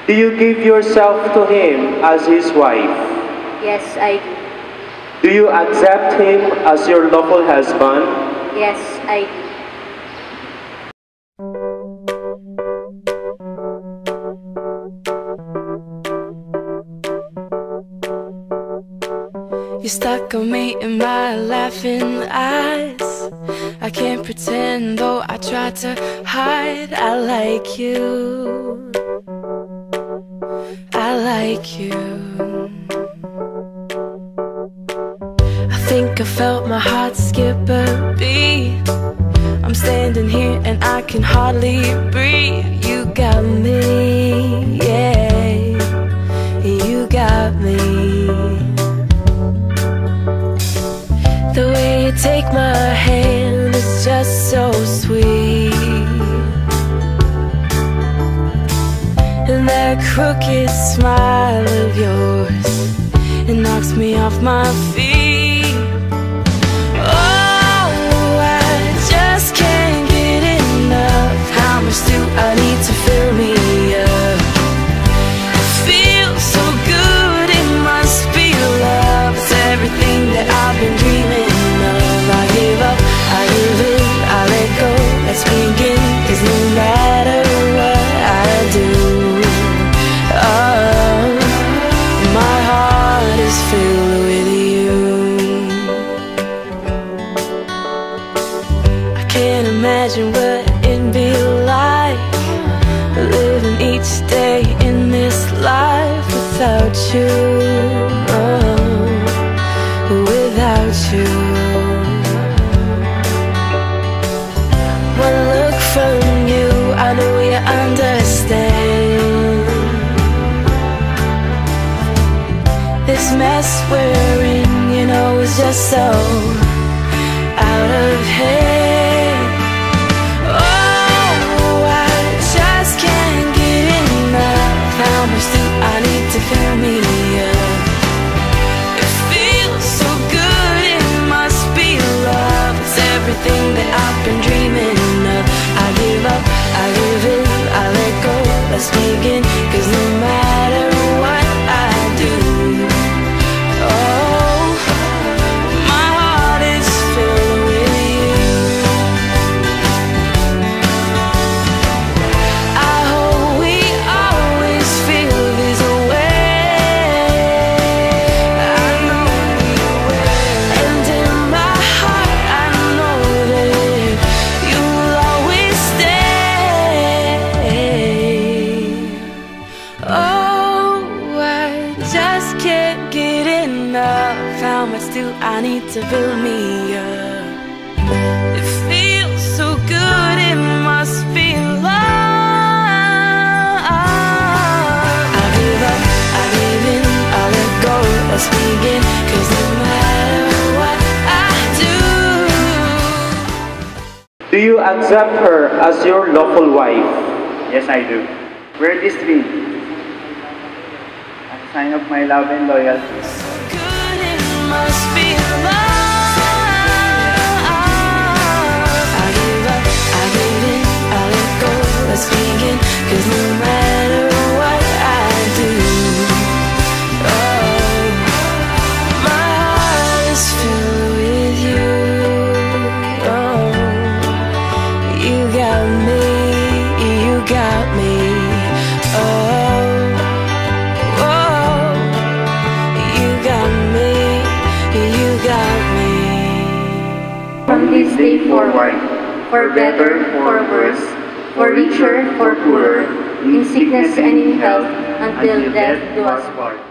Do you give yourself to him as his wife? Yes, I do. Do you accept him as your lawful husband? Yes, I do. You're stuck on me in my laughing eyes. I can't pretend, though I try to hide. I like you, I like you. I think I felt my heart skip a beat. I'm standing here and I can hardly breathe. You got me, yeah, you got me. The way you take my hand is just so sweet, and that crooked smile of yours, it knocks me off my feet. Oh, I just can't get enough. How much do I need to fill me up? It feels so good, it must be love. It's everything that I've been dreaming. I give up, I give in, I let go. Let's begin, 'cause no matter what I do, oh, my heart is filled with you. I can't imagine what it'd be like living each day in this life without you, oh, without you. One look from you, I know you understand. This mess we're in, you know, is just so out of hand. Oh, I just can't get enough. How much do I need to fill me up? It feels so good, it must be love. It's everything that I've been dreaming. I give up, I give in, I let go. Let's begin, 'cause no matter what I do, oh, my heart is filled with you. I hope we always feel this way. I know we will. And in my heart I know that you'll always stay. Oh, I just can't get enough. How much do I need to fill me up? It feels so good, it must be love. I give up, I give in, I let go. Let's begin, 'cause no matter what I do. Do you accept her as your lawful wife? Yes, I do. Wear this ring as a sign of my love and loyalty. So good, it must be love. I give up, I give in, I let go. Let's begin, 'cause no matter what I do, oh, my heart is filled with you. Oh, you got me, you got me. Oh, oh, you got me, you got me. From this day forward, for better, for worse, for richer, for poorer, in sickness and in health, until death do us part.